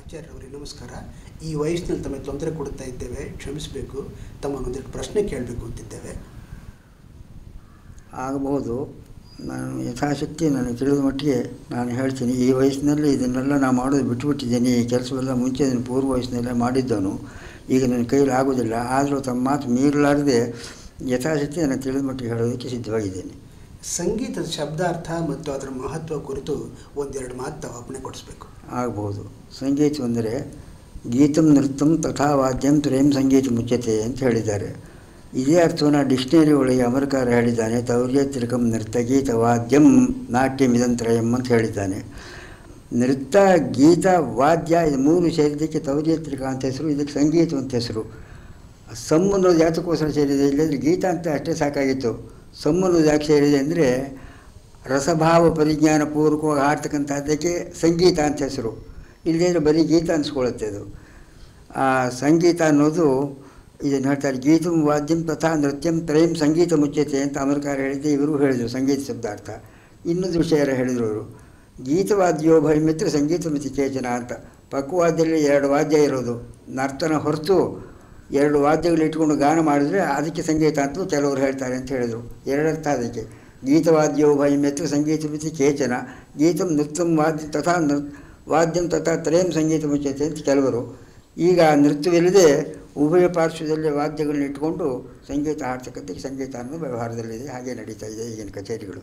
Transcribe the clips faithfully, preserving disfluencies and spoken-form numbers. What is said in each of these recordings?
ಆಚಾರ್ಯವರೇ ನಮಸ್ಕಾರ. ಈ ವಯಸ್ಸಿನಲ್ಲಿ ತಮಗೆ ತೊಂದರೆ ಕೊಡ್ತಾ ಇದ್ದೇವೆ, ಕ್ಷಮಿಸಬೇಕು. ತಮ್ಮನ್ನೊಂದಿಷ್ಟು ಪ್ರಶ್ನೆ ಕೇಳಬೇಕು ಅಂತಿದ್ದೇವೆ. ಆಗಬಹುದು. ನಾನು ಯಥಾಶಕ್ತಿ ನನಗೆ ತಿಳಿದ ಮಟ್ಟಿಗೆ ನಾನು ಹೇಳ್ತೀನಿ. ಈ ವಯಸ್ಸಿನಲ್ಲಿ ಇದನ್ನೆಲ್ಲ ನಾನು ಮಾಡೋದು ಬಿಟ್ಟುಬಿಟ್ಟಿದ್ದೇನೆ. ಈ ಕೆಲಸವೆಲ್ಲ ಮುಂಚೆ ನಾನು ಪೂರ್ವ ವಯಸ್ಸಿನಲ್ಲೇ ಮಾಡಿದ್ದವನು. ಈಗ ನನ್ನ ಕೈಲಿ ಆಗೋದಿಲ್ಲ. ಆದರೂ ತಮ್ಮ ಮಾತು ಮೀರಲಾರದೆ ಯಥಾಶಕ್ತಿ ನನಗೆ ತಿಳಿದ ಮಟ್ಟಿಗೆ ಹೇಳೋದಕ್ಕೆ ಸಿದ್ಧವಾಗಿದ್ದೇನೆ. ಸಂಗೀತದ ಶಬ್ದಾರ್ಥ ಮತ್ತು ಅದರ ಮಹತ್ವ ಕುರಿತು ಒಂದೆರಡು ಮಾತು ತಾವು ಅಪ್ಪಣೆ ಕೊಡಿಸ್ಬೇಕು. ಆಗ್ಬೋದು. ಸಂಗೀತವೆಂದರೆ ಗೀತಂ ನೃತ್ಯಂ ತಥಾ ವಾದ್ಯಂ ತ್ರಯಂ ಸಂಗೀತ ಮುಚ್ಯತೆ ಅಂತ ಹೇಳಿದ್ದಾರೆ. ಇದೇ ಅರ್ಥವನ್ನು ಡಿಕ್ಷನರಿ ಒಳಗೆ ಅಮರಕಾರ ಹೇಳಿದ್ದಾನೆ. ತೌರ್ಯತ್ರಿಕಂ ನೃತ್ಯ ಗೀತ ವಾದ್ಯಂ ನಾಟ್ಯಂ ಇದಂತ್ರಯಂ ಅಂತ ಹೇಳಿದ್ದಾನೆ. ನೃತ್ಯ ಗೀತ ವಾದ್ಯ ಇದು ಮೂರು ಸೇರಿದ್ದಕ್ಕೆ ತೌರ್ಯತ್ರಿಕ ಅಂತ ಹೆಸರು, ಇದಕ್ಕೆ ಸಂಗೀತ ಅಂತ ಹೆಸರು. ಸಮ್ ಅನ್ನೋದು ಯಾತಕ್ಕೋಸ್ಕರ ಸೇರಿದೆ, ಇಲ್ಲದ್ರೆ ಗೀತ ಅಂತ ಅಷ್ಟೇ ಸಾಕಾಗಿತ್ತು. ಸಮ್ ಅನ್ನೋದು ಯಾಕೆ ಸೇರಿದೆ ಅಂದರೆ ರಸಭಾವ ಪರಿಜ್ಞಾನ ಪೂರ್ವಕವಾಗಿ ಹಾಡ್ತಕ್ಕಂಥದ್ದಕ್ಕೆ ಸಂಗೀತ ಅಂತ ಹೆಸರು. ಇಲ್ಲದೇ ಬರೀ ಗೀತ ಅನಿಸ್ಕೊಳ್ಳುತ್ತೆ ಅದು. ಆ ಸಂಗೀತ ಅನ್ನೋದು ಇದನ್ನು ಹೇಳ್ತಾರೆ. ಗೀತಂ ವಾದ್ಯಂ ತಥಾ ನೃತ್ಯಂ ತ್ರಯಂ ಸಂಗೀತ ಮುಚ್ಯತೆ ಅಂತ ಅಮರಕಾರ ಹೇಳಿದ್ದೆ. ಇವರು ಹೇಳಿದರು ಸಂಗೀತ ಶಬ್ದಾರ್ಥ. ಇನ್ನೊಂದು ವಿಷಯ ಹೇಳಿದರು ಅವರು. ಗೀತವಾದ್ಯೋ ಭಯಮಿತ್ರ ಸಂಗೀತ ಮಿತಿ ಕೇಚನ ಅಂತ. ಪಕ್ವಾದ್ಯದಲ್ಲಿ ಎರಡು ವಾದ್ಯ ಇರೋದು, ನರ್ತನ ಹೊರತು ಎರಡು ವಾದ್ಯಗಳು ಇಟ್ಕೊಂಡು ಗಾನ ಮಾಡಿದರೆ ಅದಕ್ಕೆ ಸಂಗೀತ ಅಂತಲೂ ಕೆಲವರು ಹೇಳ್ತಾರೆ ಅಂತ ಹೇಳಿದರು. ಎರಡರ್ಥ ಅದಕ್ಕೆ. ಗೀತವಾದ್ಯೋ ಭಯಮಿತ್ರ ಸಂಗೀತ ಮಿತಿ ಕೇಚನ, ಗೀತಂ ನೃತ್ಯಂ ವಾದ್ಯ ತಥಾ ನೃ ವಾದ್ಯಂ ತಥಾ ತ್ರಯಂ ಸಂಗೀತ ಮುಚ್ಯತೆ ಅಂತ ಕೆಲವರು. ಈಗ ನೃತ್ಯವಿಲ್ಲದೆ ಉಭಯ ಪಾರ್ಶ್ವದಲ್ಲಿ ವಾದ್ಯಗಳನ್ನ ಇಟ್ಕೊಂಡು ಸಂಗೀತ ಹಾಡ್ತಕ್ಕಂಥ ಸಂಗೀತ ಅನ್ನೋ ವ್ಯವಹಾರದಲ್ಲಿದೆ. ಹಾಗೆ ನಡೀತಾ ಇದೆ ಈಗಿನ ಕಚೇರಿಗಳು.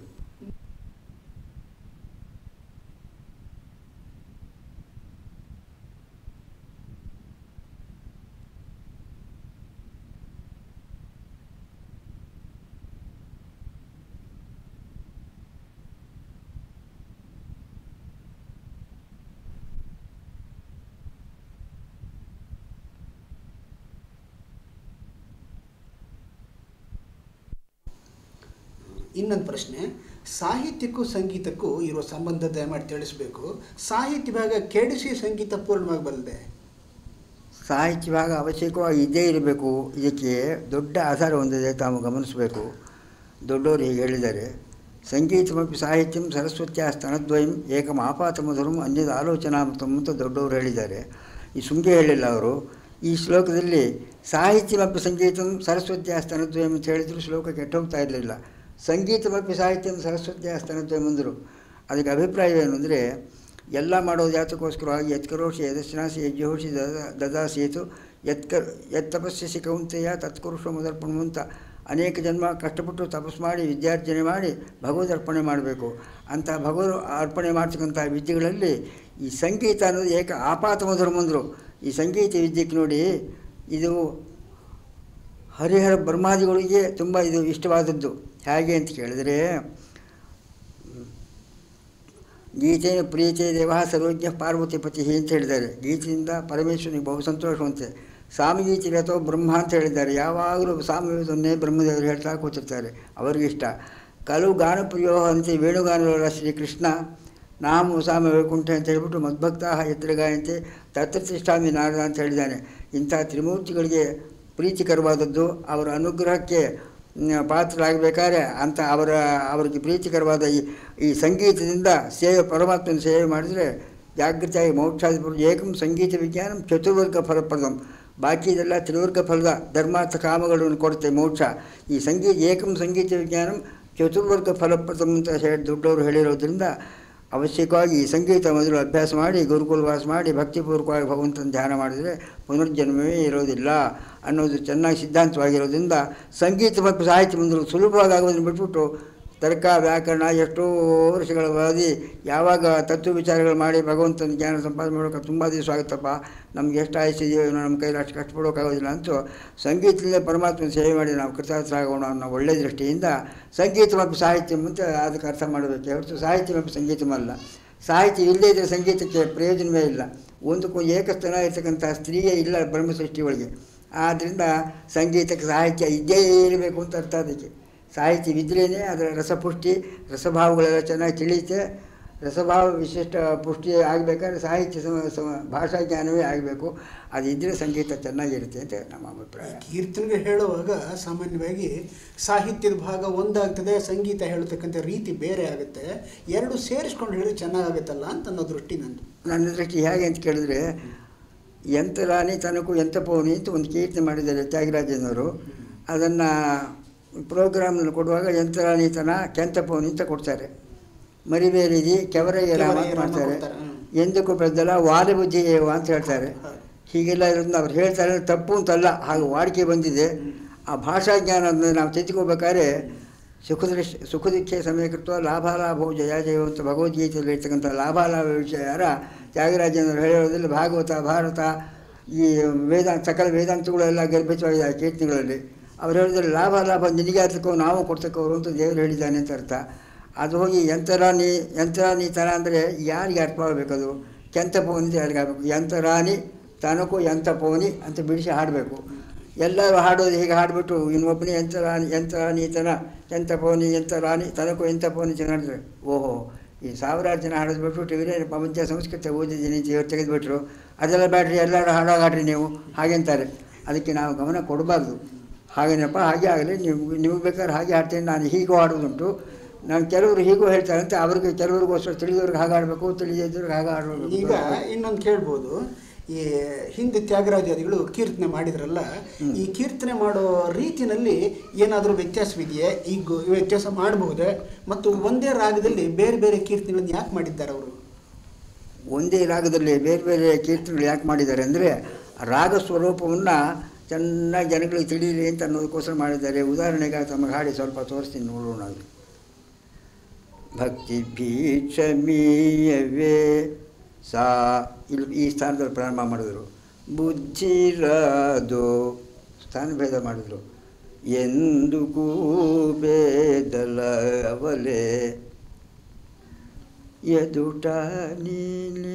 ಇನ್ನೊಂದು ಪ್ರಶ್ನೆ, ಸಾಹಿತ್ಯಕ್ಕೂ ಸಂಗೀತಕ್ಕೂ ಇರುವ ಸಂಬಂಧ ದಯಮಾಡಿ ತಿಳಿಸಬೇಕು. ಸಾಹಿತ್ಯ ಭಾಗ ಕೆಡಿಸಿ ಸಂಗೀತ ಪೂರ್ಣವಾಗಿ ಬಲ್ಲದೆ. ಸಾಹಿತ್ಯ ಭಾಗ ಅವಶ್ಯಕವಾಗಿ ಇದ್ದೇ ಇರಬೇಕು. ಇದಕ್ಕೆ ದೊಡ್ಡ ಆಧಾರ ಹೊಂದಿದೆ, ತಾವು ಗಮನಿಸಬೇಕು. ದೊಡ್ಡವರು ಹೀಗೆ ಹೇಳಿದ್ದಾರೆ. ಸಂಗೀತಮಪಿ ಸಾಹಿತ್ಯಂ ಸರಸ್ವತ್ಯ ಸ್ತನದ್ವಯಂ ಏಕಂ ಆಪಾತ ಮಧುರಂ ಅನ್ಯದ ಆಲೋಚನಾಮೃತಂ ಅಂತ ದೊಡ್ಡವರು ಹೇಳಿದ್ದಾರೆ. ಈ ಸುಂಗೆ ಹೇಳಿಲ್ಲ ಅವರು. ಈ ಶ್ಲೋಕದಲ್ಲಿ ಸಾಹಿತ್ಯಮಪಿ ಸಂಗೀತಂ ಸರಸ್ವತ್ಯ ಸ್ತನದ್ವಯಂ ಅಂತ ಹೇಳಿದ್ರು ಶ್ಲೋಕ ಕೆಟ್ಟೋಗ್ತಾ ಇರಲಿಲ್ಲ. ಸಂಗೀತಮಪಿ ಸಾಹಿತ್ಯಂ ಸರಸ್ವತ್ಯ ಸ್ತನದ್ವಯಂ ಅಂದರು. ಅದಕ್ಕೆ ಅಭಿಪ್ರಾಯವೇನು ಅಂದರೆ, ಎಲ್ಲ ಮಾಡೋದು ಯಾತಕ್ಕೋಸ್ಕರವಾಗಿ ಯತ್ಕರೋಷಿ ಯದಶ್ನಾಸಿ ಯಜ್ಜೋಷಿ ದದ ದದಾಸೇತು ಯತ್ಕ ಯತ್ ತಪಸ್ಸಿಸಿ ಕೌಂತೆಯ ತತ್ಕುರುಷ ಮದರ್ಪಣ ಅಂತ ಅನೇಕ ಜನ್ಮ ಕಷ್ಟಪಟ್ಟು ತಪಸ್ಸು ಮಾಡಿ ವಿದ್ಯಾರ್ಜನೆ ಮಾಡಿ ಭಗವದ್ ಅರ್ಪಣೆ ಮಾಡಬೇಕು. ಅಂಥ ಭಗವದ್ ಅರ್ಪಣೆ ಮಾಡ್ತಕ್ಕಂಥ ವಿದ್ಯೆಗಳಲ್ಲಿ ಈ ಸಂಗೀತ ಅನ್ನೋದು ಏಕ ಆಪಾತ ಮಧುರಂ ಅಂದರು. ಈ ಸಂಗೀತ ವಿದ್ಯೆಗೆ ನೋಡಿ, ಇದು ಹರಿಹರ ಬ್ರಹ್ಮಾದಿಗಳಿಗೆ ತುಂಬ ಇದು ಇಷ್ಟವಾದದ್ದು. ಹೇಗೆ ಅಂತ ಕೇಳಿದರೆ, ಗೀತೆಯ ಪ್ರೀತಿ ದೇವ ಸರ್ವಜ್ಞ ಪಾರ್ವತಿ ಪತಿ ಅಂತ ಹೇಳಿದ್ದಾರೆ. ಗೀತೆಯಿಂದ ಪರಮೇಶ್ವರನಿಗೆ ಬಹು ಸಂತೋಷವಂತೆ. ಸಾಮಗೀತೆ ಅಥವಾ ಬ್ರಹ್ಮ ಅಂತ ಹೇಳಿದ್ದಾರೆ. ಯಾವಾಗಲೂ ಸಾಮವೇದನ್ನೇ ಬ್ರಹ್ಮದೇವರು ಹೇಳ್ತಾ ಕೂತಿರ್ತಾರೆ, ಅವರಿಗಿಷ್ಟ. ಕಲವು ಗಾನಪ್ರಿಯೋ ಅಂತ ವೇಣುಗಾನವರ ಶ್ರೀಕೃಷ್ಣ ನಾಮ ಸಾಮ ವೈಕುಂಠ ಅಂತ ಹೇಳ್ಬಿಟ್ಟು ಮದ್ಭಕ್ತ ಎತ್ತರಗಾಯಂತೆ ತತ್ರತಿಷ್ಠಾಮಿ ನಾರದ ಅಂತ ಹೇಳಿದ್ದಾನೆ. ಇಂಥ ತ್ರಿಮೂರ್ತಿಗಳಿಗೆ ಪ್ರೀತಿಕರವಾದದ್ದು, ಅವರ ಅನುಗ್ರಹಕ್ಕೆ ಪಾತ್ರರಾಗಬೇಕಾದ್ರೆ ಅಂಥ ಅವರ ಅವರಿಗೆ ಪ್ರೀತಿಕರವಾದ ಈ ಈ ಸಂಗೀತದಿಂದ ಸೇವೆ, ಪರಮಾತ್ಮನ ಸೇವೆ ಮಾಡಿದರೆ ಜಾಗೃತಿಯಾಗಿ ಮೋಕ್ಷಾಧಿಪರು. ಏಕಂ ಸಂಗೀತ ವಿಜ್ಞಾನಂ ಚತುರ್ವರ್ಗ ಫಲಪ್ರದಂ. ಬಾಕಿ ಇದೆಲ್ಲ ತ್ರಿವರ್ಗ ಫಲದ ಧರ್ಮಾರ್ಥ ಕಾಮಗಳನ್ನು ಕೊಡುತ್ತೆ ಮೋಕ್ಷ. ಈ ಸಂಗೀತ ಏಕಂ ಸಂಗೀತ ವಿಜ್ಞಾನಂ ಚತುರ್ವರ್ಗ ಫಲಪ್ರದಂ ಅಂತ ಹೇಳಿ ದೊಡ್ಡವರು ಹೇಳಿರೋದ್ರಿಂದ ಅವಶ್ಯಕವಾಗಿ ಈ ಸಂಗೀತ ಮೊದಲು ಅಭ್ಯಾಸ ಮಾಡಿ ಗುರುಕುಲವಾಸ ಮಾಡಿ ಭಕ್ತಿಪೂರ್ವಕವಾಗಿ ಭಗವಂತನ ಧ್ಯಾನ ಮಾಡಿದರೆ ಪುನರ್ಜನ್ಮವೇ ಇರೋದಿಲ್ಲ ಅನ್ನೋದು ಚೆನ್ನಾಗಿ ಸಿದ್ಧಾಂತವಾಗಿರೋದ್ರಿಂದ ಸಂಗೀತ ಮತ್ತು ಸಾಹಿತ್ಯ ಬಂದರು ಸುಲಭವಾಗಿ ಆಗೋದನ್ನು ಬಿಟ್ಬಿಟ್ಟು ತರ್ಕ ವ್ಯಾಕರಣ ಎಷ್ಟೋ ವರ್ಷಗಳ ಅವಧಿ ಯಾವಾಗ ತತ್ವ ವಿಚಾರಗಳು ಮಾಡಿ ಭಗವಂತನ ಜ್ಞಾನ ಸಂಪಾದನೆ ಮಾಡೋಕೆ ತುಂಬ ದಿವಸ ಆಗುತ್ತಪ್ಪ, ನಮ್ಗೆ ಎಷ್ಟು ಆಯ್ಸಿದೆಯೋ ನಮ್ಮ ಕೈಲಿ ಅಷ್ಟು ಕಷ್ಟಪಡೋಕ್ಕಾಗೋದಿಲ್ಲ ಅಂತೂ ಸಂಗೀತದಿಂದ ಪರಮಾತ್ಮನ ಸೇವೆ ಮಾಡಿ ನಾವು ಕೃತಾರ್ಥರಾಗೋಣ ಅನ್ನೋ ಒಳ್ಳೆಯ ದೃಷ್ಟಿಯಿಂದ ಸಂಗೀತ ಮತ್ತು ಸಾಹಿತ್ಯ ಅಂತ ಅದಕ್ಕೆ ಅರ್ಥ ಮಾಡಬೇಕೆ ಹೊರತು ಸಾಹಿತ್ಯ ಮತ್ತು ಸಂಗೀತವಲ್ಲ. ಸಾಹಿತ್ಯ ಇಲ್ಲದೇ ಇದ್ದರೆ ಸಂಗೀತಕ್ಕೆ ಪ್ರಯೋಜನವೇ ಇಲ್ಲ. ಒಂದಕ್ಕೂ ಏಕಸ್ಥನ ಇರ್ತಕ್ಕಂಥ ಸ್ತ್ರೀಯೇ ಇಲ್ಲ ಬ್ರಹ್ಮಸೃಷ್ಟಿ ಒಳಗೆ. ಆದ್ದರಿಂದ ಸಂಗೀತಕ್ಕೆ ಸಾಹಿತ್ಯ ಇದ್ದೇ ಇರಬೇಕು ಅಂತ ಅರ್ಥ. ಅದಕ್ಕೆ ಸಾಹಿತ್ಯವಿದ್ರೇ ಅದರ ರಸಪುಷ್ಟಿ, ರಸಭಾವಗಳೆಲ್ಲ ಚೆನ್ನಾಗಿ ತಿಳಿಯುತ್ತೆ. ರಸಭಾವ ವಿಶಿಷ್ಟ ಪುಷ್ಟಿ ಆಗಬೇಕಾದ್ರೆ ಸಾಹಿತ್ಯ ಸಮ ಸಮ ಭಾಷಾ ಜ್ಞಾನವೇ ಆಗಬೇಕು. ಅದಿದ್ದರೆ ಸಂಗೀತ ಚೆನ್ನಾಗಿರುತ್ತೆ ಅಂತ ನಮ್ಮ ಅಭಿಪ್ರಾಯ. ಕೀರ್ತನೆಗೆ ಹೇಳುವಾಗ ಸಾಮಾನ್ಯವಾಗಿ ಸಾಹಿತ್ಯದ ಭಾಗ ಒಂದಾಗ್ತದೆ, ಸಂಗೀತ ಹೇಳ್ತಕ್ಕಂಥ ರೀತಿ ಬೇರೆ ಆಗುತ್ತೆ. ಎರಡು ಸೇರಿಸ್ಕೊಂಡು ಹೇಳಿ ಚೆನ್ನಾಗಾಗುತ್ತಲ್ಲ ಅಂತ ಅನ್ನೋ ದೃಷ್ಟಿ ನಂದು. ನನ್ನ ದೃಷ್ಟಿ ಹೇಗೆ ಅಂತ ಕೇಳಿದ್ರೆ, ಎಂತ ರಾಣಿ ತನಕು ಎಂತ ಪೌನಿ ಅಂತ ಒಂದು ಕೀರ್ತನೆ ಮಾಡಿದ್ದಾರೆ ತ್ಯಾಗರಾಜನವರು. ಅದನ್ನು ಪ್ರೋಗ್ರಾಮ್ನಲ್ಲಿ ಕೊಡುವಾಗ ಎಂತ ರಾಣಿ ತನ ಕೆಂತ ಪೌನಿ ಅಂತ ಕೊಡ್ತಾರೆ. ಮರಿಬೇರಿದಿ ಕೆವರಯ್ಯ ರಾಮ ಅಂತ ಮಾಡ್ತಾರೆ. ಎಂದಕ್ಕೂ ಬೆದ್ದಲ್ಲ ವಾದ ಬುದ್ಧಿ ಏವ ಅಂತ ಹೇಳ್ತಾರೆ. ಹೀಗೆಲ್ಲ ಇರೋದನ್ನ ಅವ್ರು ಹೇಳ್ತಾರೆ, ತಪ್ಪು ಅಂತಲ್ಲ, ಹಾಗೆ ವಾಡಿಕೆ ಬಂದಿದೆ. ಆ ಭಾಷಾ ಜ್ಞಾನವನ್ನು ನಾವು ತೆಗೆದುಕೋಬೇಕಾದ್ರೆ ಸುಖದೃಷ್ಟಿ ಸುಖದುಃಖೆ ಸಮಯಕೃತ್ವ ಲಾಭಾಲಾಭೋ ಜಯ ಜಯ ಅಂತ ಭಗವದ್ಗೀತೆಯಲ್ಲಿ ಇರ್ತಕ್ಕಂಥ ಲಾಭಾಲಾಭ ವಿಷಯಾರ ತ್ಯಾಗರಾಜನವರು ಹೇಳೋದ್ರಲ್ಲಿ ಭಾಗವತ, ಭಾರತ, ಈ ವೇದಾಂತ ಸಕಲ ವೇದಾಂತಗಳೆಲ್ಲ ಗರ್ಭಿತವಾಗಿದೆ ಆ ಕೀರ್ತನೆಗಳಲ್ಲಿ. ಅವ್ರು ಹೇಳಿದ್ರೆ ಲಾಭ ಲಾಭ ನಿನಗೆ ಹತ್ತಕ್ಕೋ ನಾವು ಕೊಡ್ತಕ್ಕವರು ಅಂತ ದೇವರು ಹೇಳಿದ್ದಾನೆ ಅಂತ ಅರ್ಥ. ಅದು ಹೋಗಿ ಯಂತರಾಣಿ ಯಂತರಾಣಿ ತನ ಅಂದರೆ ಯಾರಿಗೆ ಅರ್ಥ ಮಾಡಬೇಕದು? ಕೆಂತ ಪೋನಿ ಅಂತ ಯಾರಿಗೆ ಆಗಬೇಕು. ಯಂತರಾಣಿ ತನಕು ಎಂತ ಪೋನಿ ಅಂತ ಬಿಡಿಸಿ ಹಾಡಬೇಕು. ಎಲ್ಲರೂ ಹಾಡೋದು ಹೀಗೆ ಹಾಡಿಬಿಟ್ಟು ಇನ್ನೊಬ್ಬನೇ ಎಂತ ರಾಣಿ ಎಂತ ರಾಣಿ ತನ ಎಂತ ಪೋನಿ ಎಂತ ರಾಣಿ ತನಕು ಎಂತ ಪೋನಿ ಚೆನ್ನಾಡಿದ್ರೆ ಓಹೋ, ಈ ಸಾವಿರಾರು ಜನ ಹಾಡೋದು ಬಿಟ್ಬಿಟ್ಟು ಇವರೇ ಪ್ರಪಂಚ ಸಂಸ್ಕೃತ ಓದಿದ್ದೀನಿ ಅಂತ ಇವ್ರು ತೆಗೆದುಬಿಟ್ರು. ಅದೆಲ್ಲ ಬ್ಯಾಡ್ರಿ, ಎಲ್ಲರೂ ಹಾಡೋದು ಹಾಡ್ರಿ ನೀವು ಹಾಗೆಂತಾರೆ. ಅದಕ್ಕೆ ನಾವು ಗಮನ ಕೊಡಬಾರ್ದು. ಹಾಗೇನಪ್ಪ, ಹಾಗೆ ಆಗಲಿ, ನೀವು ನೀವು ಬೇಕಾದ್ರೆ ಹಾಗೆ ಹಾಡ್ತೀನಿ, ನಾನು ಹೀಗೂ ಹಾಡೋದುಂಟು. ನಾನು ಕೆಲವರು ಹೀಗೂ ಹೇಳ್ತಾರಂತೆ, ಅವ್ರಿಗೆ ಕೆಲವ್ರಿಗೋಸ್ಕರ ತಿಳಿದವ್ರಿಗೆ ಹಾಗೆ ಆಡಬೇಕು, ತಿಳಿದಿದ್ದವ್ರಿಗೆ ಹಾಗೆ ಆಡಬೇಕು. ಈಗ ಇನ್ನೊಂದು ಕೇಳ್ಬೋದು, ಈ ಹಿಂದೆ ತ್ಯಾಗರಾಜಾದಿಗಳು ಕೀರ್ತನೆ ಮಾಡಿದ್ರಲ್ಲ, ಈ ಕೀರ್ತನೆ ಮಾಡೋ ರೀತಿಯಲ್ಲಿ ಏನಾದರೂ ವ್ಯತ್ಯಾಸವಿದೆಯೇ? ಈಗ ವ್ಯತ್ಯಾಸ ಮಾಡಬಹುದೇ? ಮತ್ತು ಒಂದೇ ರಾಗದಲ್ಲಿ ಬೇರೆ ಬೇರೆ ಕೀರ್ತನೆಗಳನ್ನು ಯಾಕೆ ಮಾಡಿದ್ದಾರೆ ಅವರು? ಒಂದೇ ರಾಗದಲ್ಲಿ ಬೇರೆ ಬೇರೆ ಕೀರ್ತನೆಗಳು ಯಾಕೆ ಮಾಡಿದ್ದಾರೆ ಅಂದರೆ, ರಾಗ ಸ್ವರೂಪವನ್ನು ಚೆನ್ನಾಗಿ ಜನಗಳಿಗೆ ತಿಳಿಯಲಿ ಅಂತ ಅನ್ನೋದಕ್ಕೋಸ್ಕರ ಮಾಡಿದ್ದಾರೆ. ಉದಾಹರಣೆಗೆ ತಮಗೆ ಹಾಡಿ ಸ್ವಲ್ಪ ತೋರಿಸ್ತೀನಿ, ನೋಡೋಣ. ಅದು ಭಕ್ತಿ ಭೀಕ್ಷಮೀಯವೇ ಸಾ ಇಲ್ಲಿ ಈ ಸ್ಥಾನದಲ್ಲಿ ಪ್ರಾರಂಭ ಮಾಡಿದ್ರು. ಬುದ್ಧಿರಾದು ಸ್ಥಾನಭೇದ ಮಾಡಿದ್ರು. ಎಂದು ಕೂಬೇದಲ ಅವಲೆ ಎದುಟ ನೀಲಿ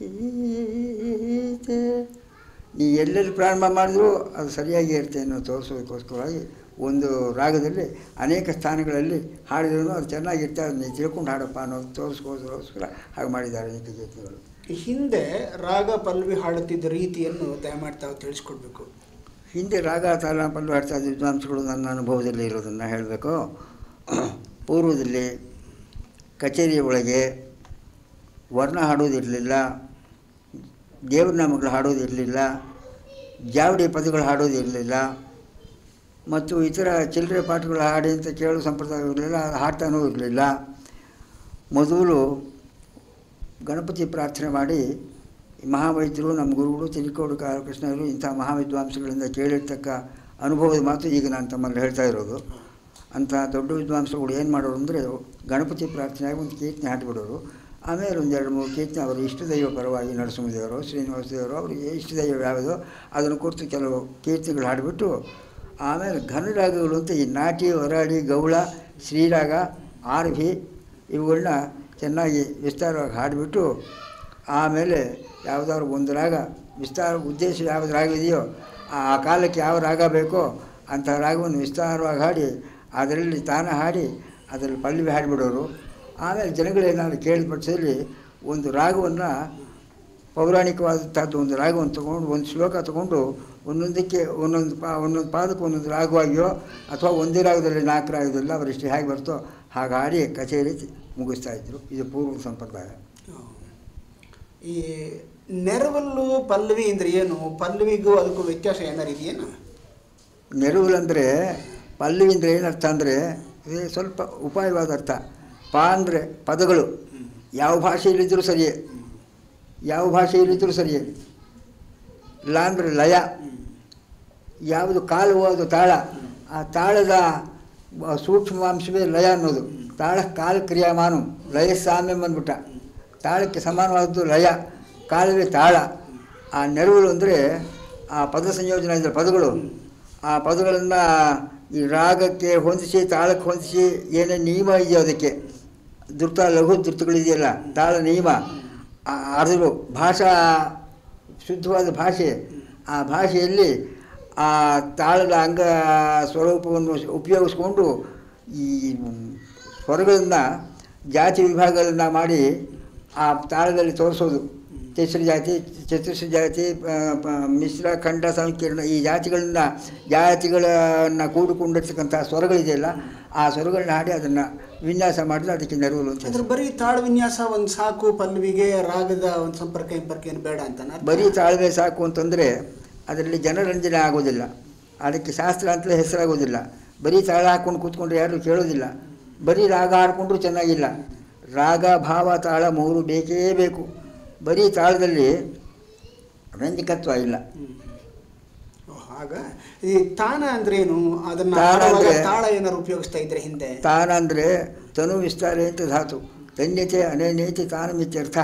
ನೀ ಎಲ್ಲೆಲ್ಲಿ ಪ್ರಾರಂಭ ಮಾಡಿದ್ರು ಅದು ಸರಿಯಾಗಿ ಇರುತ್ತೆ ಅನ್ನೋ ತೋರಿಸೋದಕ್ಕೋಸ್ಕರವಾಗಿ ಒಂದು ರಾಗದಲ್ಲಿ ಅನೇಕ ಸ್ಥಾನಗಳಲ್ಲಿ ಹಾಡಿದ್ರು ಅದು ಚೆನ್ನಾಗಿರುತ್ತೆ, ಅದನ್ನ ತಿಳ್ಕೊಂಡು ಹಾಡಪ್ಪ ಅನ್ನೋದು ತೋರಿಸ್ಕೋಸ್ಕರ ಹಾಗೆ ಮಾಡಿದ್ದಾರೆ ಅನೇಕ ಗೀತೆಗಳು. ಹಿಂದೆ ರಾಗ ಪಲ್ಲವಿ ಹಾಡುತ್ತಿದ್ದ ರೀತಿಯನ್ನು ದಯಮಾಡಿ ತಾವು ತಿಳಿಸ್ಕೊಡ್ಬೇಕು. ಹಿಂದೆ ರಾಗ ತಾಳ ಪಲ್ಲವಿ ಹಾಡ್ತಾ ಇದ್ದ ವಿದ್ವಾಂಸಗಳು ನನ್ನ ಅನುಭವದಲ್ಲಿ ಇರೋದನ್ನು ಹೇಳಬೇಕು. ಪೂರ್ವದಲ್ಲಿ ಕಚೇರಿಯ ಒಳಗೆ ವರ್ಣ ಹಾಡೋದಿರಲಿಲ್ಲ, ದೇವ್ರ ನಾಮಗಳು ಹಾಡೋದಿರಲಿಲ್ಲ, ಜಾವಡಿ ಪದಗಳು ಹಾಡೋದಿರಲಿಲ್ಲ, ಮತ್ತು ಇತರ ಚಿಲ್ಲರೆ ಪಾಠಗಳು ಹಾಡಿ ಅಂತ ಕೇಳೋ ಸಂಪ್ರದಾಯ ಇರಲಿಲ್ಲ, ಹಾಡ್ತಾನೂ ಇರಲಿಲ್ಲ. ಮೊದಲು ಗಣಪತಿ ಪ್ರಾರ್ಥನೆ ಮಾಡಿ ಮಹಾವೈದ್ಯರು, ನಮ್ಮ ಗುರುಗಳು ತಿರುಕೋಡು ಕೃಷ್ಣರು ಇಂಥ ಮಹಾವಿದ್ವಾಂಸಗಳಿಂದ ಕೇಳಿರ್ತಕ್ಕ ಅನುಭವದ ಮಾತು ಈಗ ನಾನು ತಮ್ಮಲ್ಲಿ ಹೇಳ್ತಾ ಇರೋದು. ಅಂಥ ದೊಡ್ಡ ವಿದ್ವಾಂಸಗಳು ಏನು ಮಾಡೋರು ಅಂದರೆ, ಗಣಪತಿ ಪ್ರಾರ್ಥನೆಯಾಗಿ ಒಂದು ಕೀರ್ತನೆ ಹಾಡಿಬಿಡೋರು. ಆಮೇಲೆ ಒಂದೆರಡು ಮೂರು ಕೀರ್ತನೆ ಅವರು ಇಷ್ಟದೈವ ಪರವಾಗಿ ನರಸಿಂಹದೇವರು, ಶ್ರೀನಿವಾಸ ದೇವರು, ಅವರಿಗೆ ಇಷ್ಟದೈವ ಯಾವುದೋ ಅದನ್ನು ಕುರಿತು ಕೆಲವು ಕೀರ್ತನೆಗಳು ಹಾಡಿಬಿಟ್ಟು, ಆಮೇಲೆ ಘನರಾಗಗಳು ಅಂತ ಈ ನಾಟಿ, ವರಾಡಿ, ಗೌಳ, ಶ್ರೀರಾಗ, ಆರ್ಭಿ ಇವುಗಳನ್ನ ಚೆನ್ನಾಗಿ ವಿಸ್ತಾರವಾಗಿ ಹಾಡಿಬಿಟ್ಟು, ಆಮೇಲೆ ಯಾವುದಾದ್ರು ಒಂದು ರಾಗ ವಿಸ್ತಾರ ಉದ್ದೇಶ ಯಾವುದು ರಾಗ ಇದೆಯೋ ಆ ಕಾಲಕ್ಕೆ ಯಾವ ರಾಗ ಬೇಕೋ ಅಂಥ ರಾಗವನ್ನು ವಿಸ್ತಾರವಾಗಿ ಹಾಡಿ ಅದರಲ್ಲಿ ತಾನ ಹಾಡಿ ಅದರಲ್ಲಿ ಪಲ್ಲವಿ ಹಾಡಿಬಿಡೋರು. ಆಮೇಲೆ ಜನಗಳೇನಾದ್ರು ಕೇಳಿದ ಪಕ್ಷದಲ್ಲಿ ಒಂದು ರಾಗವನ್ನು ಪೌರಾಣಿಕವಾದಂಥದ್ದು ಒಂದು ರಾಗವನ್ನು ತೊಗೊಂಡು ಒಂದು ಶ್ಲೋಕ ತೊಗೊಂಡು ಒಂದೊಂದಕ್ಕೆ ಒಂದೊಂದು ಪಾ ಒಂದೊಂದು ಪಾದಕ್ಕೆ ಒಂದೊಂದು ರಾಗವಾಗಿಯೋ ಅಥವಾ ಒಂದೇ ರಾಗದಲ್ಲಿ ನಾಲ್ಕು ರಾಗದಲ್ಲಿ ಅವರಿಷ್ಟು ಹೇಗೆ ಬರ್ತೋ ಹಾಗೆ ಹಾಡಿ ಕಚೇರಿ ಮುಗಿಸ್ತಾಯಿದ್ರು. ಇದು ಪೂರ್ವ ಸಂಪ್ರದಾಯ. ಈ ನೆರವಲ್ಲು ಪಲ್ಲವಿ ಅಂದರೆ ಏನು? ಪಲ್ಲವಿಗೂ ಅದಕ್ಕೂ ವ್ಯತ್ಯಾಸ ಏನಾರು ಇದೆಯೇನು? ನೆರವಲು ಅಂದರೆ ಪಲ್ಲವಿ ಅಂದರೆ ಏನರ್ಥ ಅಂದರೆ ಸ್ವಲ್ಪ ಉಪಾಯವಾದ ಅರ್ಥ. ಪ ಅಂದರೆ ಪದಗಳು, ಯಾವ ಭಾಷೆಯಲ್ಲಿದ್ದರೂ ಸರಿಯೇ, ಯಾವ ಭಾಷೆಯಲ್ಲಿದ್ದರೂ ಸರಿಯೇ. ಲ ಅಂದರೆ ಲಯ, ಯಾವುದು ಕಾಲವೋ ಅದು ತಾಳ. ಆ ತಾಳದ ಸೂಕ್ಷ್ಮಾಂಶವೇ ಲಯ ಅನ್ನೋದು. ತಾಳ ಕಾಲ ಕ್ರಿಯಾಮಾನು ಲಯ ಸಾಮ್ಯ ಬಂದ್ಬಿಟ್ಟ. ತಾಳಕ್ಕೆ ಸಮಾನವಾದದ್ದು ಲಯ, ಕಾಲವೇ ತಾಳ. ಆ ನೆರವಲು ಅಂದರೆ ಆ ಪದ ಸಂಯೋಜನೆ ಇದ್ದರೆ ಪದಗಳು, ಆ ಪದಗಳನ್ನು ಈ ರಾಗಕ್ಕೆ ಹೊಂದಿಸಿ ತಾಳಕ್ಕೆ ಹೊಂದಿಸಿ ಏನೇ ನಿಯಮ ಇದೆಯೋ ಅದಕ್ಕೆ ಧೃತ ಲಘು ಧೃತಗಳಿದೆಯಲ್ಲ ತಾಳ ನಿಯಮ, ಅರ್ಧಗಳು ಭಾಷಾ ಶುದ್ಧವಾದ ಭಾಷೆ. ಆ ಭಾಷೆಯಲ್ಲಿ ಆ ತಾಳದ ಅಂಗ ಸ್ವರೂಪವನ್ನು ಉಪಯೋಗಿಸ್ಕೊಂಡು ಈ ಸ್ವರಗಳನ್ನು ಜಾತಿ ವಿಭಾಗಗಳನ್ನು ಮಾಡಿ ಆ ತಾಳದಲ್ಲಿ ತೋರಿಸೋದು. ತಿಸ್ರ ಜಾತಿ, ಚತುರ್ಥ ಜಾತಿ, ಮಿಶ್ರ, ಖಂಡ, ಸಂಕೀರ್ಣ ಈ ಜಾತಿಗಳಿಂದ ಜಾತಿಗಳನ್ನು ಕೂಡಿಕೊಂಡಿರ್ತಕ್ಕಂಥ ಸ್ವರಗಳಿದೆಯಲ್ಲ, ಆ ಸ್ವರಗಳನ್ನ ಹಾಡಿ ಅದನ್ನು ವಿನ್ಯಾಸ ಮಾಡಿದ್ರೆ ಅದಕ್ಕೆ ನೆರವು ಅಂತ. ಅಂದ್ರೆ ಬರೀ ತಾಳ ವಿನ್ಯಾಸ ಒಂದು ಸಾಕು, ಪಲ್ಲವಿಗೆ ರಾಗದ ಒಂದು ಸಂಪರ್ಕ ಇಂಪರ್ಕ ಏನು ಬೇಡ ಅಂತ? ಬರೀ ತಾಳ್ಮೆ ಸಾಕು ಅಂತಂದರೆ ಅದರಲ್ಲಿ ಜನರಂಜನೆ ಆಗೋದಿಲ್ಲ, ಅದಕ್ಕೆ ಶಾಸ್ತ್ರ ಅಂತಲೇ ಹೆಸರಾಗೋದಿಲ್ಲ. ಬರೀ ತಾಳ ಹಾಕ್ಕೊಂಡು ಕೂತ್ಕೊಂಡ್ರೆ ಯಾರು ಕೇಳೋದಿಲ್ಲ. ಬರೀ ರಾಗ ಹಾಡ್ಕೊಂಡ್ರೂ ಚೆನ್ನಾಗಿಲ್ಲ. ರಾಗ, ಭಾವ, ತಾಳ ಮೂರು ಬೇಕೇ ಬೇಕು. ಬರೀ ತಾಳದಲ್ಲಿ ರಂಜಕತ್ವ ಇಲ್ಲ. ಆಗ ಈ ತಾನ ಅಂದ್ರೆ ಏನು? ಅದನ್ನ ತಾಳ ಏನಾದ್ರು ಉಪಯೋಗಿಸ್ತಾ ಇದ್ರೆ ಹಿಂದೆ? ತಾನ ಅಂದರೆ ತನು ವಿಸ್ತಾರ ಅಂತ ಧಾತು. ತನ್ಯತೆ ಅನನ್ಯತೆ ತಾನಮಿತ್ಯರ್ಥ.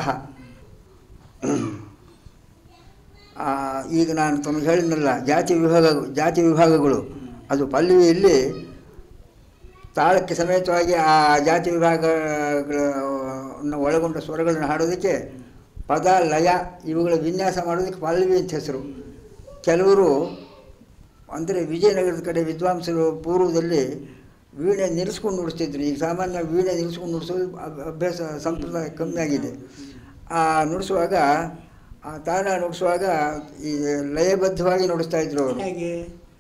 ಈಗ ನಾನು ತಮಗೆ ಹೇಳಿದ್ನಲ್ಲ, ಜಾತಿ ವಿಭಾಗ ಜಾತಿ ವಿಭಾಗಗಳು ಅದು ಪಲ್ಲವಿಯಲ್ಲಿ ತಾಳಕ್ಕೆ ಸಮೇತವಾಗಿ ಆ ಜಾತಿ ವಿಭಾಗಗಳನ್ನು ಒಳಗೊಂಡ ಸ್ವರಗಳನ್ನು ಹಾಡೋದಕ್ಕೆ ಪದ, ಲಯ ಇವುಗಳ ವಿನ್ಯಾಸ ಮಾಡೋದಕ್ಕೆ ಪಲ್ಲವಿ ಅಂತ ಹೆಸರು. ಕೆಲವರು ಅಂದರೆ ವಿಜಯನಗರದ ಕಡೆ ವಿದ್ವಾಂಸರು ಪೂರ್ವದಲ್ಲಿ ವೀಣೆ ನಿಲ್ಲಿಸ್ಕೊಂಡು ನುಡಿಸ್ತಿದ್ರು. ಈಗ ಸಾಮಾನ್ಯ ವೀಣೆ ನಿಲ್ಲಿಸ್ಕೊಂಡು ನುಡಿಸೋದು ಅಭ್ಯಾಸ ಸಂಪ್ರದಾಯ ಕಮ್ಮಿ ಆಗಿದೆ. ಆ ನುಡಿಸುವಾಗ, ಆ ತಾನ ನುಡಿಸುವಾಗ ಈ ಲಯಬದ್ಧವಾಗಿ ನುಡಿಸ್ತಾ ಇದ್ರು ಅವರು. ಹೇಗೆ?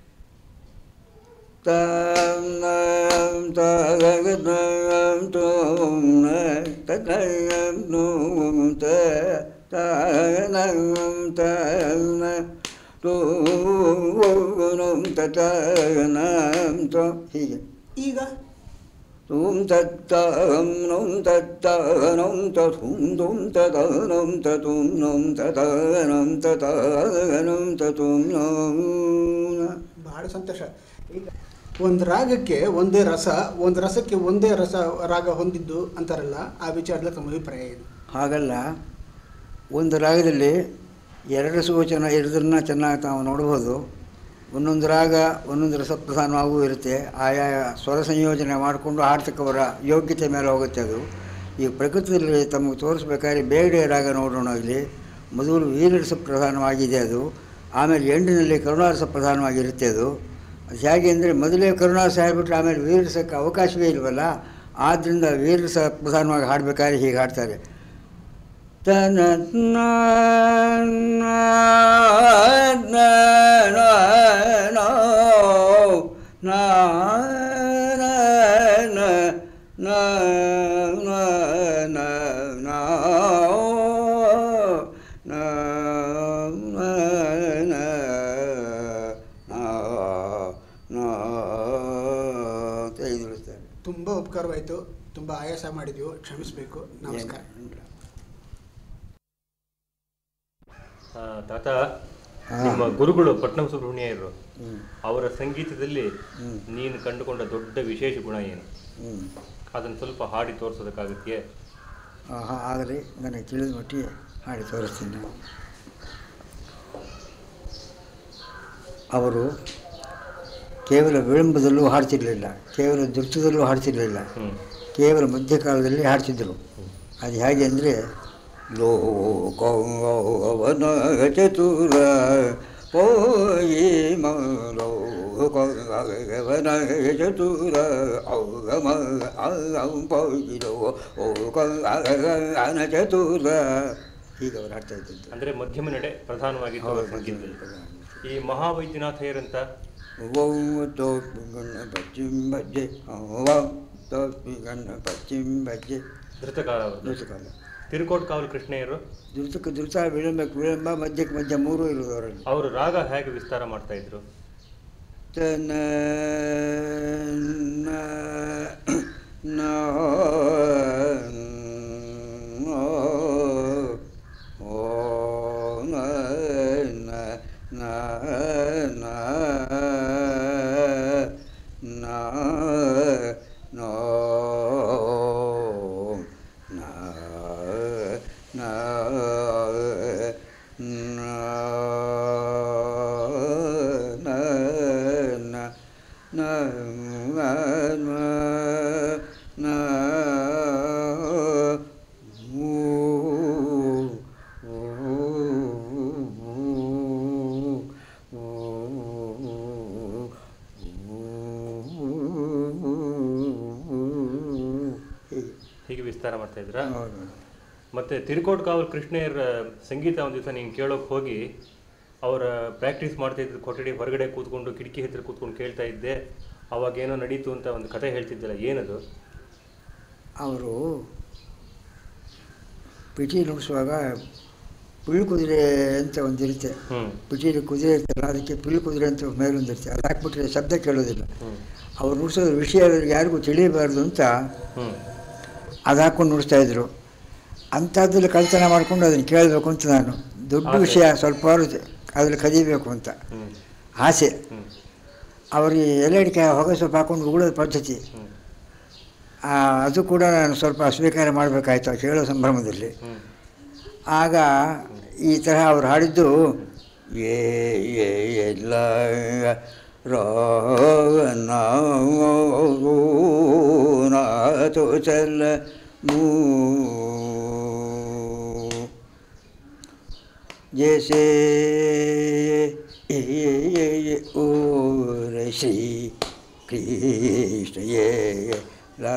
ಹೀಗೆ. ಈಗ ತುಂ ತತ್ತಂ ನಂ ತತ್ತನಂ ತಥುಂ ತುಂ ತತನಂ ತತುಂ ನಂ ತತನಂ ತತನಂ ತತುಂ ನಂ. ಬಹಳ ಸಂತೋಷ. ಈಗ ಒಂದು ರಾಗಕ್ಕೆ ಒಂದೇ ರಸ, ಒಂದು ರಸಕ್ಕೆ ಒಂದೇ ರಸ ರಾಗ ಹೊಂದಿದ್ದು ಅಂತಾರಲ್ಲ, ಆ ವಿಚಾರದಲ್ಲಿ ತಮ್ಮ ಅಭಿಪ್ರಾಯ ಏನು? ಹಾಗಲ್ಲ, ಒಂದು ರಾಗದಲ್ಲಿ ಎರಡು ಸೂಚನ ಎರಡನ್ನ ಚೆನ್ನಾಗಿ ತಾವು ನೋಡ್ಬೋದು. ಒಂದೊಂದು ರಾಗ ಒಂದೊಂದು ರಸಪ್ರಧಾನವಾಗೂ ಇರುತ್ತೆ. ಆಯಾ ಸ್ವರ ಸಂಯೋಜನೆ ಮಾಡಿಕೊಂಡು ಹಾಡ್ತಕ್ಕವರ ಯೋಗ್ಯತೆ ಮೇಲೆ ಹೋಗುತ್ತೆ ಅದು. ಈ ಪ್ರಕೃತಿಯಲ್ಲಿ ತಮಗೆ ತೋರಿಸ್ಬೇಕಾದ್ರೆ ಬೇಗಡೆ ರಾಗ ನೋಡೋಣ. ಇಲ್ಲಿ ಮೊದಲು ವೀರರಸ ಪ್ರಧಾನವಾಗಿದೆ ಅದು, ಆಮೇಲೆ ಎಂಡಿನಲ್ಲಿ ಕರುಣಾರಸ ಪ್ರಧಾನವಾಗಿರುತ್ತೆ ಅದು. ಅದು ಹೇಗೆ ಅಂದರೆ ಮೊದಲೇ ಕರುಣಾರಸ ಹಾಡ್ಬಿಟ್ರೆ ಆಮೇಲೆ ವೀರರಸಕ್ಕೆ ಅವಕಾಶವೇ ಇಲ್ವಲ್ಲ. ಆದ್ದರಿಂದ ವೀರರಸ ಪ್ರಧಾನವಾಗಿ ಹಾಡಬೇಕಾದ್ರೆ ಹೀಗೆ ಹಾಡ್ತಾರೆ. ತನ ತುಂಬ ಉಪಕಾರವಾಯಿತು. ತುಂಬ ಆಯಾಸ ಮಾಡಿದ್ವಿ, ಕ್ಷಮಿಸಬೇಕು. ನಮಸ್ಕಾರ. ತಾತ, ನಿಮ್ಮ ಗುರುಗಳು ಪಟ್ನಂ ಸುಬ್ರಹ್ಮಣ್ಯರು, ಅವರ ಸಂಗೀತದಲ್ಲಿ ನೀನು ಕಂಡುಕೊಂಡ ದೊಡ್ಡ ವಿಶೇಷ ಗುಣ ಏನು? ಅದನ್ನು ಸ್ವಲ್ಪ ಹಾಡಿ ತೋರಿಸೋದಕ್ಕಾಗತ್ತೆಯೇ? ಆಗಲಿ, ನನಗೆ ತಿಳಿದ ಮಟ್ಟಿಗೆ ಹಾಡಿ ತೋರಿಸ್ತೀನಿ. ಅವರು ಕೇವಲ ವಿಳಂಬದಲ್ಲೂ ಹಾಡ್ತಿರಲಿಲ್ಲ, ಕೇವಲ ಧೃತದಲ್ಲೂ ಹಾಡ್ತಿರಲಿಲ್ಲ, ಕೇವಲ ಮಧ್ಯಕಾಲದಲ್ಲಿ ಹಾಡ್ತಿದ್ದರು. ಅದು ಹೇಗೆ ಅಂದರೆ, ಲೋಕವನ ಚತುರ ಪೋಯಿ ಲೋಕವನ ಚತುರ ಅನ ಚತುರ ಹೀಗೆ ಅವರು ಹಾಡ್ತಾ ಇದ್ದಂತೆ. ಅಂದರೆ ಮಧ್ಯಮ ನಡೆ ಪ್ರಧಾನವಾಗಿತ್ತು ಈ ಮಹಾವೈದ್ಯನಾಥಯ್ಯರಂತ ಪಶ್ಚಿಮ ಬಜ್ಜೆ ಪಶ್ಚಿಮ ಬಜ್ಜೆ ಧೃತಕಾಲ ಧೃತಕಾಲ. ತಿರುಕೋಟ್ಕಾವಲು ಕೃಷ್ಣಯ್ಯರು ಧೃತಕ್ಕೆ ಧೃತ, ವಿಳಂಬಕ್ಕೆ ವಿಳಂಬ, ಮಧ್ಯಕ್ಕೆ ಮಧ್ಯ ಮೂರು ಇರೋದು ಅವರಲ್ಲಿ. ಅವರು ರಾಗ ಹೇಗೆ ವಿಸ್ತಾರ ಮಾಡ್ತಾ ಇದ್ರು? ತನ ಹೀಗೆ ವಿಸ್ತಾರ ಮಾಡ್ತಾ ಇದ್ರ. ಮತ್ತು ತಿರುಕೋಟ್ಕಾವಲ್ ಕೃಷ್ಣಯ್ಯರ ಸಂಗೀತ ಒಂದು ದಿವಸ ನೀನು ಕೇಳೋಕೆ ಹೋಗಿ ಅವರ ಪ್ರಾಕ್ಟೀಸ್ ಮಾಡ್ತಾ ಇದ್ದು ಕೊಠಡಿ ಹೊರಗಡೆ ಕೂತ್ಕೊಂಡು ಕಿಟಕಿ ಹತ್ತಿರ ಕೂತ್ಕೊಂಡು ಕೇಳ್ತಾ ಇದ್ದೆ, ಅವಾಗೇನೋ ನಡೀತು ಅಂತ ಒಂದು ಕತೆ ಹೇಳ್ತಿದ್ದಲ್ಲ, ಏನದು? ಅವರು ಪಿಟಿ ನುಡಿಸುವಾಗ ಪಿಳ್ಳು ಕುದುರೆ ಅಂತ ಒಂದಿರುತ್ತೆ, ಪಿಟೀಲಿ ಕುದುರೆ ಇರ್ತಲ್ಲ ಅದಕ್ಕೆ ಪಿಳ್ಳು ಕುದುರೆ ಅಂತ ಮೇಲೊಂದಿರುತ್ತೆ, ಅದು ಹಾಕ್ಬಿಟ್ರೆ ಶಬ್ದ ಕೇಳೋದಿಲ್ಲ. ಅವ್ರು ನುಡಿಸೋದ್ರ ವಿಷಯ ಯಾರಿಗೂ ತಿಳಿಯಬಾರ್ದು ಅಂತ ಅದು ಹಾಕ್ಕೊಂಡು ನುಡಿಸ್ತಾಯಿದ್ರು. ಅಂಥದ್ರಲ್ಲಿ ಕಳ್ತನ ಮಾಡಿಕೊಂಡು ಅದನ್ನು ಕೇಳಬೇಕು ಅಂತ ನಾನು, ದೊಡ್ಡ ವಿಷಯ ಸ್ವಲ್ಪ ಅದ್ರಲ್ಲಿ ಕದಿಬೇಕು ಅಂತ ಆಸೆ. ಅವ್ರಿಗೆ ಎಲೆ ಅಡಿಕೆ ಹೊಗೆ ಸ್ವಲ್ಪ ಹಾಕ್ಕೊಂಡು ಉಗುಳೋದು ಪದ್ಧತಿ, ಅದು ಕೂಡ ನಾನು ಸ್ವಲ್ಪ ಸ್ವೀಕಾರ ಮಾಡಬೇಕಾಯ್ತು ಕೇಳೋ ಸಂಭ್ರಮದಲ್ಲಿ. ಆಗ ಈ ತರಹ ಅವ್ರು ಹಾಡಿದ್ದು, ಏ ಎಲ್ಲ ರೋ ಚಲ್ಲ ಮೂ ಜೈಸೆ ಓರ ಶ್ರೀ ಕೃಷ್ಣ ಯೇ ಲಾ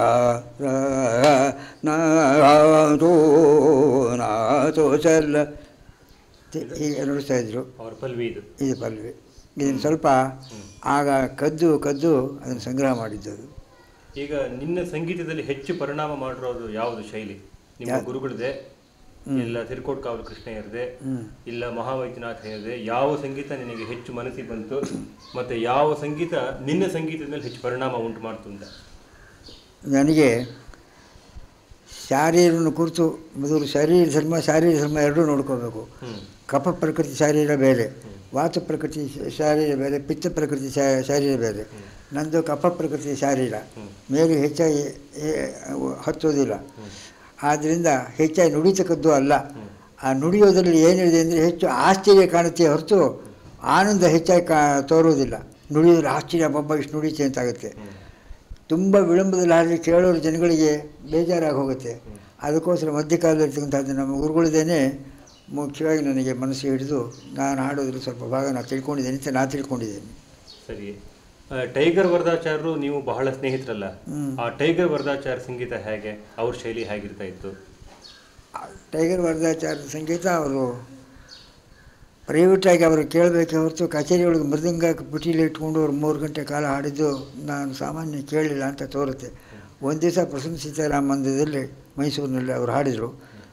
ನಾಥೋ ನಾಥೋ ಚಲ್ಲ ಹೀಗೆ ನುಡಿಸ್ತಾಯಿದ್ರು. ಅವ್ರ ಪಲ್ವಿ ಇದು ಇದು ಪಲ್ವಿ. ಇದನ್ನು ಸ್ವಲ್ಪ ಆಗ ಕದ್ದು ಕದ್ದು ಅದನ್ನು ಸಂಗ್ರಹ ಮಾಡಿದ್ದದು. ಈಗ ನಿನ್ನ ಸಂಗೀತದಲ್ಲಿ ಹೆಚ್ಚು ಪರಿಣಾಮ ಮಾಡಿರೋದು ಯಾವುದು ಶೈಲಿ? ನಿಮ್ಮ ಗುರುಗಳದೇ, ಇಲ್ಲ ತಿರುಕೋಟ್ಕಾವಲ್ ಕೃಷ್ಣಯ್ಯರದೇ, ಇಲ್ಲ ಮಹಾವೈದ್ಯನಾಥಯ್ಯರದೇ? ಯಾವ ಸಂಗೀತ ನಿನಗೆ ಹೆಚ್ಚು ಮನಸ್ಸಿಗೆ ಬಂತು ಮತ್ತು ಯಾವ ಸಂಗೀತ ನಿನ್ನ ಸಂಗೀತದ ಮೇಲೆ ಹೆಚ್ಚು ಪರಿಣಾಮ ಉಂಟು ಮಾಡ್ತು ಅಂತ? ನನಗೆ ಶಾರೀರವನ್ನು ಕುರಿತು ಮೊದಲು ಶರೀರ ಧರ್ಮ ಶಾರೀರ ಧರ್ಮ ಎರಡೂ ನೋಡ್ಕೋಬೇಕು. ಕಫ ಪ್ರಕೃತಿ ಶಾರೀರ ಬೇರೆ, ವಾತ ಪ್ರಕೃತಿ ಶಾರೀರ ಬೇರೆ, ಪಿತ್ತ ಪ್ರಕೃತಿ ಶಾರೀರ ಬೇರೆ. ನಂದು ಕಫ ಪ್ರಕೃತಿ ಶಾರೀರ, ಮೇಲೆ ಹೆಚ್ಚಾಗಿ ಹತ್ತೋದಿಲ್ಲ. ಆದ್ದರಿಂದ ಹೆಚ್ಚಾಗಿ ನುಡಿತಕ್ಕದ್ದು ಅಲ್ಲ. ಆ ನುಡಿಯೋದರಲ್ಲಿ ಏನಿದೆ ಅಂದರೆ ಹೆಚ್ಚು ಆಶ್ಚರ್ಯ ಕಾಣುತ್ತೆ ಹೊರತು ಆನಂದ ಹೆಚ್ಚಾಗಿ ಕಾ ತೋರೋದಿಲ್ಲ. ನುಡಿಯೋದ್ರಲ್ಲಿ ಆಶ್ಚರ್ಯ, ಒಬ್ಬ ಇಷ್ಟು ನುಡಿತೆ ಅಂತಾಗುತ್ತೆ. ತುಂಬ ವಿಳಂಬದಲ್ಲಿ ಹಾಡಿ ಕೇಳೋರು ಜನಗಳಿಗೆ ಬೇಜಾರಾಗಿ ಹೋಗುತ್ತೆ. ಅದಕ್ಕೋಸ್ಕರ ಮಧ್ಯಕಾಲದಲ್ಲಿರ್ತಕ್ಕಂಥದ್ದು ನಮ್ಮ ಗುರುಗಳದೇನೆ ಮುಖ್ಯವಾಗಿ ನನಗೆ ಮನಸ್ಸು ಹಿಡಿದು ನಾನು ಹಾಡೋದ್ರಲ್ಲಿ ಸ್ವಲ್ಪ ಭಾಗ ನಾನು ತಿಳ್ಕೊಂಡಿದ್ದೇನೆ ಅಂತ ನಾನು ತಿಳ್ಕೊಂಡಿದ್ದೇನೆ. ಸರಿ. ಟೈಗರ್ ವರದಾಚಾರ್ಯರು ನೀವು ಬಹಳ ಸ್ನೇಹಿತರಲ್ಲ, ಆ ಟೈಗರ್ ವರದಾಚಾರ್ಯ ಸಂಗೀತ ಹೇಗೆ, ಅವ್ರ ಶೈಲಿ ಹೇಗಿರ್ತಾ ಇತ್ತು? ಟೈಗರ್ ವರದಾಚಾರ್ಯ ಸಂಗೀತ ಅವರು ಪ್ರೈವೇಟಾಗಿ ಅವರು ಕೇಳಬೇಕೆ ಹೊರತು ಕಚೇರಿ ಒಳಗೆ ಮೃದಂಗ ಪುಟೀಲಿ ಇಟ್ಕೊಂಡು ಅವ್ರು ಮೂರು ಗಂಟೆ ಕಾಲ ಹಾಡಿದ್ದು ನಾನು ಸಾಮಾನ್ಯ ಕೇಳಲಿಲ್ಲ ಅಂತ ತೋರುತ್ತೆ. ಒಂದು ದಿವಸ ಪ್ರಸನ್ನ ಸೀತಾರಾಮ ಮಂದಿರದಲ್ಲಿ ಮೈಸೂರಿನಲ್ಲಿ ಅವರು ಹಾಡಿದರು,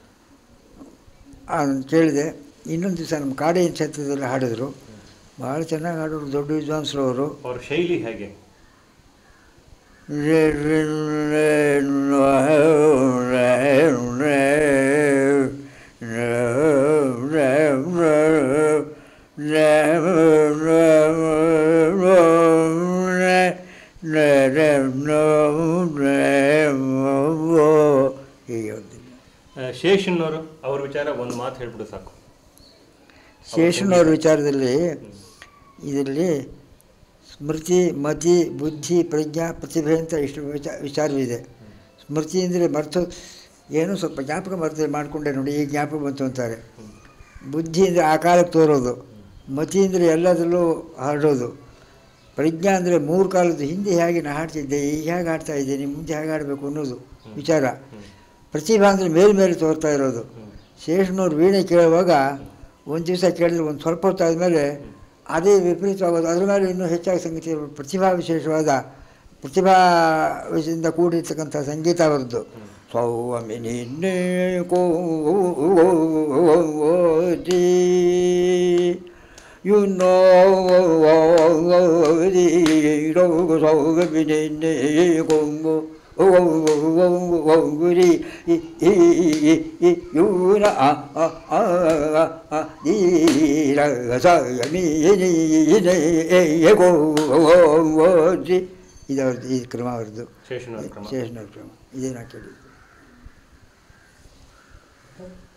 ಅದನ್ನು ಕೇಳಿದೆ. ಇನ್ನೊಂದು ದಿವಸ ನಮ್ಮ ಕಾಡೇನ ಕ್ಷೇತ್ರದಲ್ಲಿ ಹಾಡಿದರು, ಭಾಳ ಚೆನ್ನಾಗಿ ಹಾಡೋರು, ದೊಡ್ಡ ವಿದ್ವಾಂಸರು ಅವರು. ಅವ್ರ ಶೈಲಿ ಹೇಗೆ? ಶೇಷನ್ನವರು ಅವ್ರ ವಿಚಾರ ಒಂದು ಮಾತು ಹೇಳ್ಬಿಡು ಸಾಕು. ಶೇಷನವ್ರ ವಿಚಾರದಲ್ಲಿ ಇದರಲ್ಲಿ ಸ್ಮೃತಿ, ಮತಿ, ಬುದ್ಧಿ, ಪ್ರಜ್ಞಾ, ಪ್ರತಿಭೆ ಅಂತ ಇಷ್ಟು ವಿಚಾರ ವಿಚಾರವಿದೆ. ಸ್ಮೃತಿ ಅಂದರೆ ಮರೆತು ಏನೋ ಸ್ವಲ್ಪ ಜ್ಞಾಪಕ ಮರೆತು ಮಾಡಿಕೊಂಡೆ ನೋಡಿ, ಈಗ ಜ್ಞಾಪಕ ಬಂತು ಅಂತಾರೆ. ಬುದ್ಧಿ ಅಂದರೆ ಆ ಕಾಲಕ್ಕೆ ತೋರೋದು. ಮತಿ ಅಂದರೆ ಎಲ್ಲದರಲ್ಲೂ ಹರಡೋದು. ಪ್ರಜ್ಞಾ ಅಂದರೆ ಮೂರು ಕಾಲದ್ದು ಹಿಂದೆ ಹೇಗೆ ನಾನು ಹಾಡ್ತಿದ್ದೆ, ಈಗ ಹೇಗೆ ಹಾಡ್ತಾ ಇದ್ದೀನಿ, ಮುಂದೆ ಹೇಗೆ ಆಡಬೇಕು ಅನ್ನೋದು ವಿಚಾರ. ಪ್ರತಿಭಾ ಅಂದರೆ ಮೇಲ್ಮೇಲೆ ತೋರ್ತಾ ಇರೋದು. ಶೇಷನವ್ರು ವೀಣೆ ಕೇಳುವಾಗ ಒಂದು ದಿವಸ ಕೇಳಿದ್ರೆ ಒಂದು ಸ್ವಲ್ಪ ಹೊತ್ತಾದಮೇಲೆ ಅದೇ ವಿಪರೀತವಾಗೋದು. ಅದ್ರ ಮೇಲೆ ಇನ್ನೂ ಹೆಚ್ಚಾಗಿ ಸಂಗೀತ, ಪ್ರತಿಭಾ ವಿಶೇಷವಾದ ಪ್ರತಿಭಾ ವಿಷಯದಿಂದ ಕೂಡಿರ್ತಕ್ಕಂಥ ಸಂಗೀತ ಅವರದ್ದು. ಸ್ವಾಮಿ ನಿನ್ನೆ ಕೋಟಿ ಯು ನೋ ಸ್ವಾಮಿ ನಿನ್ನೆ ಕೊಂಗು ಗುರಿ ಯೂರ ಗೋಜಿ ಇದವ್ರದ್ದು, ಈ ಕ್ರಮ ಅವ್ರದ್ದು, ಶೇಷನವ್ರ ಕ್ರಮ. ಇದೇನು ಕೇಳಿ